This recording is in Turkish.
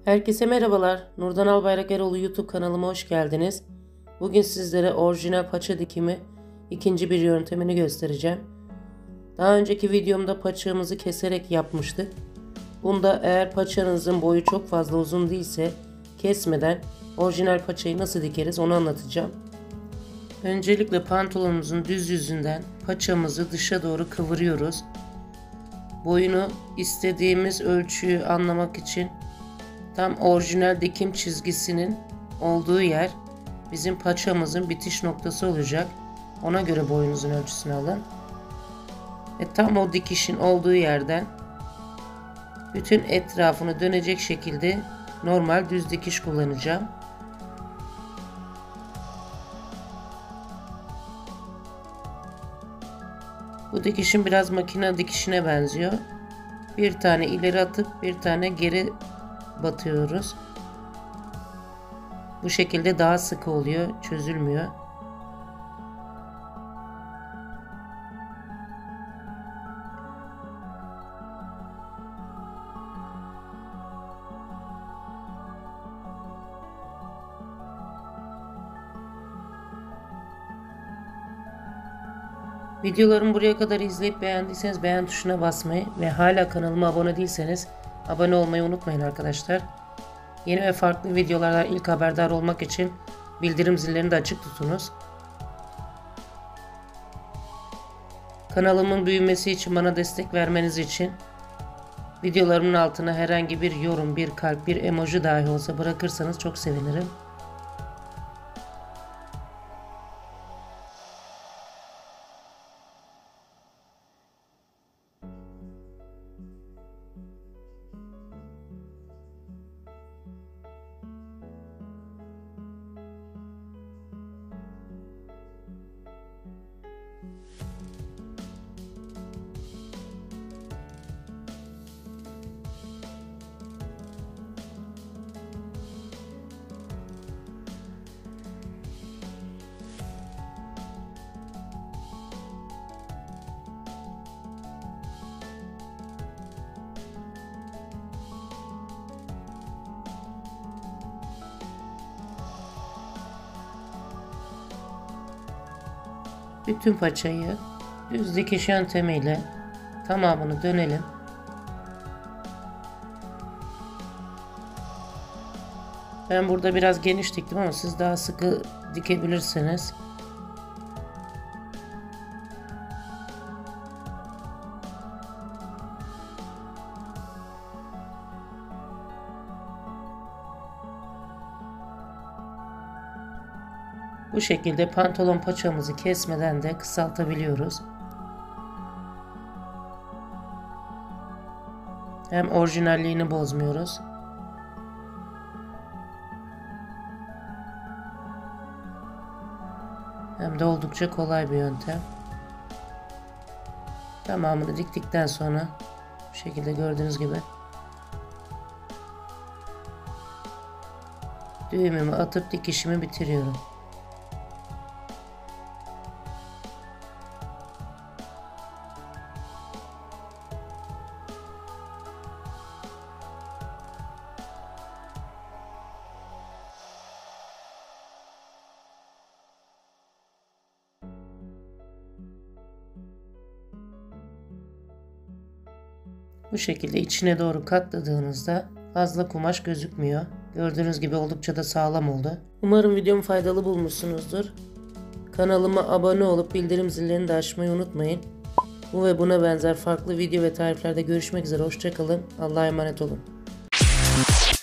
Herkese merhabalar. Nurdan Albayrak Eroğlu YouTube kanalıma hoş geldiniz. Bugün sizlere orijinal paça dikimi ikinci bir yöntemini göstereceğim. Daha önceki videomda paçamızı keserek yapmıştık. Bunda eğer paçanızın boyu çok fazla uzun değilse kesmeden orijinal paçayı nasıl dikeriz onu anlatacağım. Öncelikle pantolonumuzun düz yüzünden paçamızı dışa doğru kıvırıyoruz. Boyunu istediğimiz ölçüyü anlamak için tam orijinal dikim çizgisinin olduğu yer bizim paçamızın bitiş noktası olacak. Ona göre boyunuzun ölçüsünü alın. Tam o dikişin olduğu yerden bütün etrafını dönecek şekilde normal düz dikiş kullanacağım. Bu dikişin biraz makine dikişine benziyor. Bir tane ileri atıp bir tane geri batıyoruz. Bu şekilde daha sıkı oluyor, çözülmüyor. Videolarımı buraya kadar izleyip beğendiyseniz beğen tuşuna basmayı ve hala kanalıma abone değilseniz abone olmayı unutmayın arkadaşlar. Yeni ve farklı videolardan ilk haberdar olmak için bildirim zillerini de açık tutunuz. Kanalımın büyümesi için bana destek vermeniz için videolarımın altına herhangi bir yorum, bir kalp, bir emoji dahi olsa bırakırsanız çok sevinirim. Bütün paçayı düz dikiş yöntemiyle tamamını dönelim. Ben burada biraz geniş diktim ama siz daha sıkı dikebilirsiniz. Bu şekilde pantolon paçamızı kesmeden de kısaltabiliyoruz. Hem orijinalliğini bozmuyoruz. Hem de oldukça kolay bir yöntem. Tamamını diktikten sonra bu şekilde gördüğünüz gibi düğümümü atıp dikişimi bitiriyorum. Bu şekilde içine doğru katladığınızda fazla kumaş gözükmüyor. Gördüğünüz gibi oldukça da sağlam oldu. Umarım videomu faydalı bulmuşsunuzdur. Kanalıma abone olup bildirim zillerini de açmayı unutmayın. Bu ve buna benzer farklı video ve tariflerde görüşmek üzere. Hoşça kalın. Allah'a emanet olun.